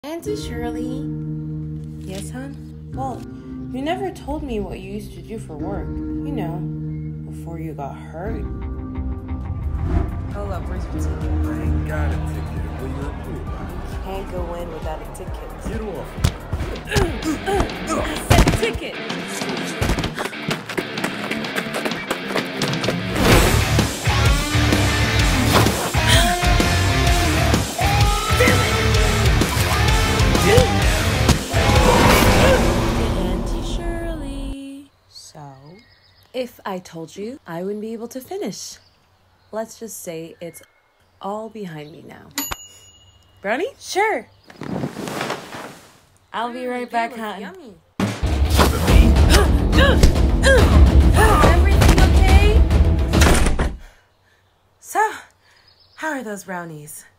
Auntie Shirley. Yes, hon? Well, you never told me what you used to do for work. You know, before you got hurt. Hold up, where's your ticket? I ain't got a ticket. What you gonna do about it? Can't go in without a ticket. Get off. I said ticket. Auntie Shirley. So, if I told you, I wouldn't be able to finish. Let's just say it's all behind me now. Brownie? Sure. I'll be right back, hon. Yummy. Everything okay? So, how are those brownies?